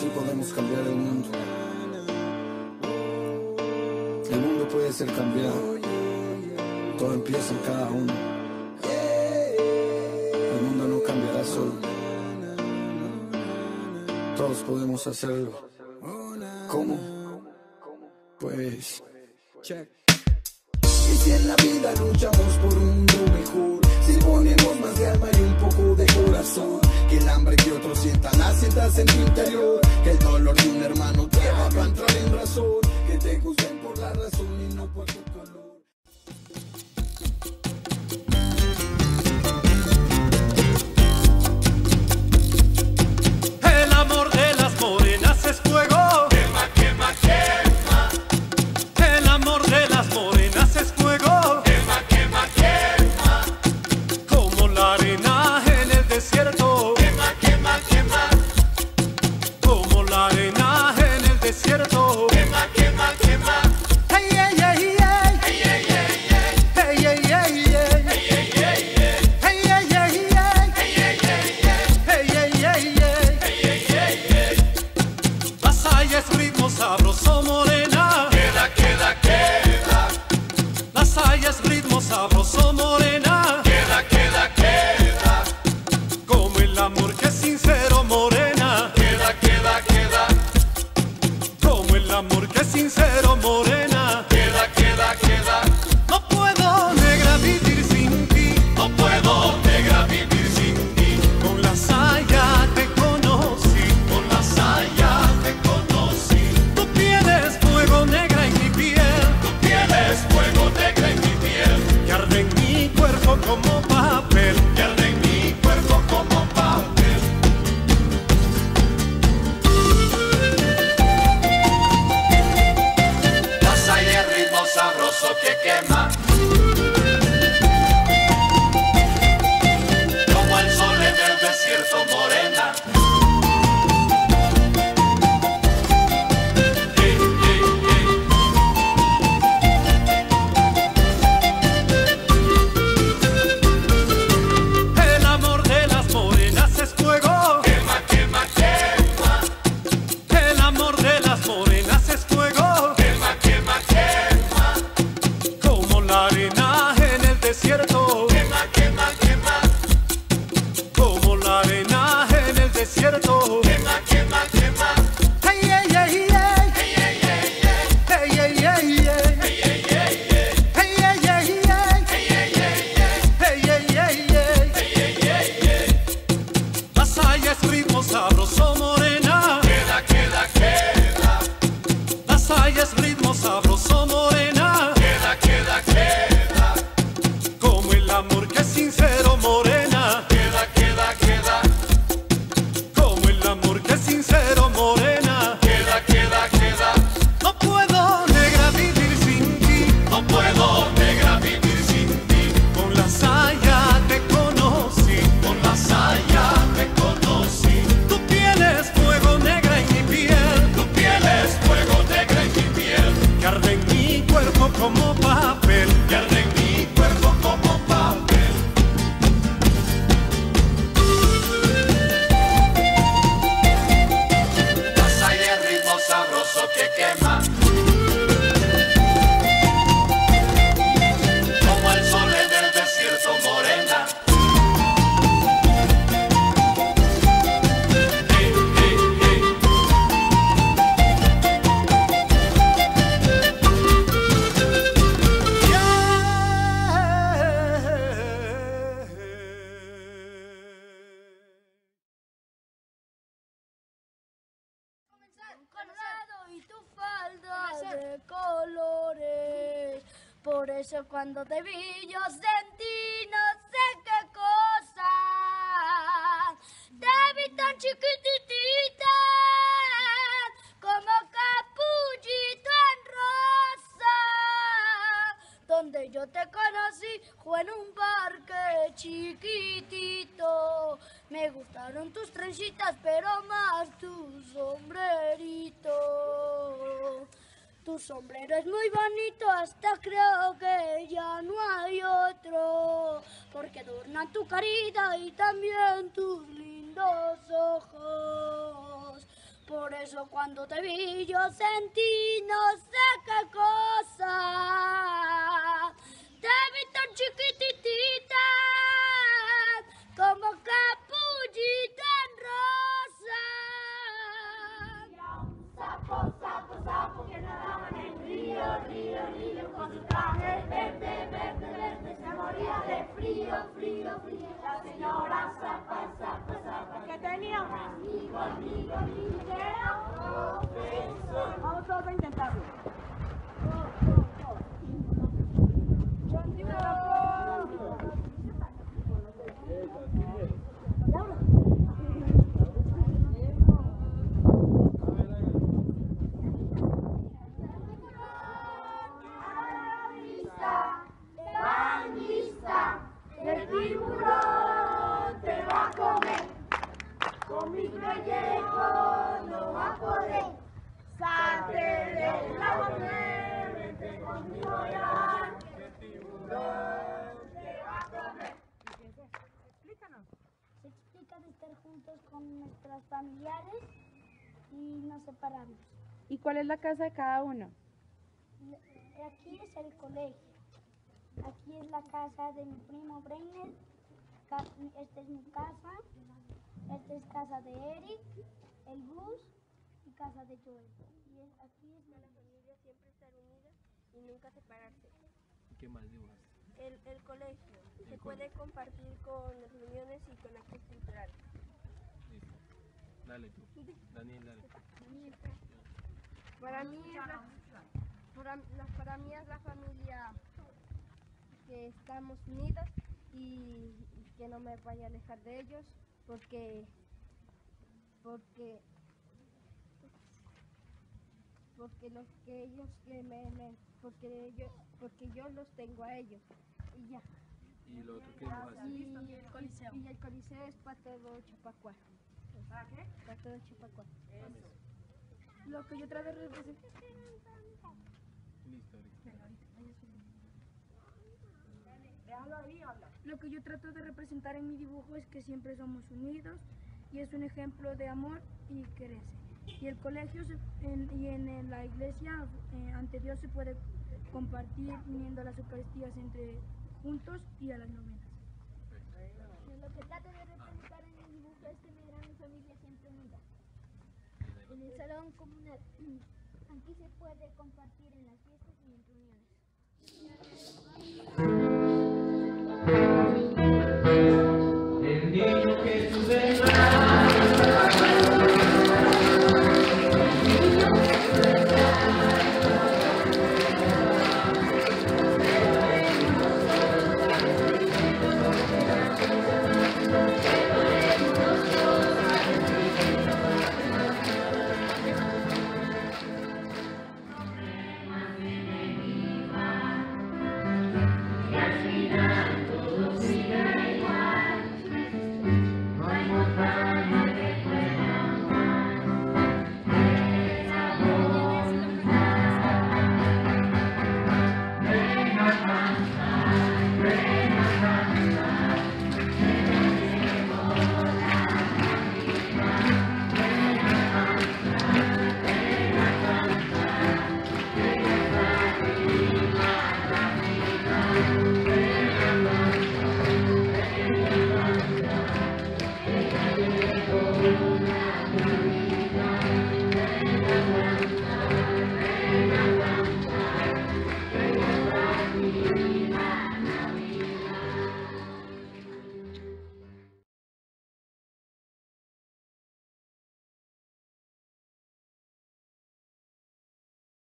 sí podemos cambiar el mundo. El mundo puede ser cambiado. Todo empieza en cada uno. El mundo no cambiará solo. Todos podemos hacerlo. ¿Cómo? Pues... check. Y si en la vida luchamos por un mundo mejor, si ponemos más de alma y un poco de corazón, que el hambre que otros sientan la sientas en tu interior, que el dolor de un hermano te haga entrar en razón, que te juzguen por la razón y no por tu color. El amor de las morenas es fuego. Quema, quema, quema. El amor de las morenas es fuego. Quema, quema, quema. Como la arena en el desierto. Quema, quema, quema. Como la arena en el desierto. Quema, quema, quema. Hey, hey, hey, hey. Hey, hey, hey, hey. Hey, hey, hey, hey. Hey, hey, hey, hey. Hey, hey, hey, hey. Hey, hey, hey, hey. Las hayas ritmo sabroso morena. Queda, queda, queda. Las hayas ritmo sabroso morena. Queda, queda, queda. Como el amor que es sincero morena. Queda, queda, queda. Como el amor que es sincero morena. Queda, queda, queda. No puedo negra vivir sin ti. No puedo negra vivir sin ti. Con la saya te conocí. Con la saya te conocí. Tu piel es fuego negra en mi piel. Tu piel es fuego negra en mi piel. Que arde en mi cuerpo como papel. Que arde en mi cuerpo como papel. La saya es ritmo sabroso que quema. Como el sol en el desierto morena. Hey, hey, hey. El amor de las morenas es fuego. Quema, quema, quema. El amor de las morenas es fuego. Quema, quema, quema. Como la arena en el desierto. Quema, quema, quema. Como la arena en el desierto. Quema, quema, quema. Hey, hey, hey, hey. Hey, hey, hey, hey. Hey, hey, hey, hey. Hey, hey, hey, hey. Hey, hey, hey, hey. Hey, hey, hey, hey. Hey, hey, hey, hey. Hey, hey, hey, hey. Las hayas ritmo sabroso morena. Queda, queda, queda. Las hayas ritmo sabroso morena. Queda, queda, queda. Como el amor que es sincero morena. Queda, queda, queda. Como el amor que es sincero morena. Queda, queda, queda. No puedo negra vivir sin ti. No puedo negra vivir sin ti. Con la saya te conocí. Con la saya te conocí. Tu piel es fuego negra en mi piel. Tu piel es fuego negra en mi piel. Que arde en mi cuerpo como papel. Que arde en mi cuerpo como papel. La saya es ritmo sabroso que quema. Como el sol en el desierto morena. Hey, hey, hey. Colorado y tu falda de colores. Por eso cuando te vi yo sentí no sé qué cosa. Te vi tan chiquitita como capullito en rosa. Donde yo te conocí fue en un parque chiquitito. Me gustaron tus trencitas, pero más tu sombrerito. Tu sombrero es muy bonito, hasta creo que ya no hay otro, porque adornan tu carita y también tus lindos ojos. Por eso cuando te vi yo sentí no sé qué cosa. Te vi tan chiquititita como capullita en rosa. Sapo, sapo, sapo que nadaba en el río, río, río, con su traje verde, verde, verde, se moría de frío, frío, frío. La señora Zapa, Zapa, Zapa, que tenía un amigo, amigo, amigo, que era un profesor. Vamos todos a intentarlo. El tiburón te va a comer, con mi pellejo no va a poder. Salte del agua, vente conmigo ya, el tiburón te va a comer. Explícanos. Se explica de estar juntos con nuestras familiares y no separarnos. ¿Y cuál es la casa de cada uno? Aquí es el colegio. Aquí es la casa de mi primo Breiner. Esta es mi casa. Esta es casa de Eric, el Gus y casa de Joel. Y aquí es la familia siempre estar unida y nunca separarse. ¿Qué más dibujas? El colegio. Se puede compartir con las reuniones y con actos culturales. Listo. Dale tú. Daniel, dale. Para mí es la familia que estamos unidos y que no me vaya a alejar de ellos porque los que ellos porque yo los tengo a ellos y ya. ¿Y lo otro que dibujas? Y el coliseo es para todo Chapacuá. ¿Para qué? Para todo Chapacuá. Lo que yo trato de representar. Listo, ahorita. Lo que yo trato de representar en mi dibujo es que siempre somos unidos y es un ejemplo de amor y quererse. Y el colegio y en la iglesia ante Dios se puede compartir uniendo las eucaristías entre juntos y a las novenas. Lo que trato de representar en mi dibujo es tener a mi familia siempre unida. En el salón comunal, aquí se puede compartir en las fiestas y en reuniones. El niño que tú y al final todo sigue igual.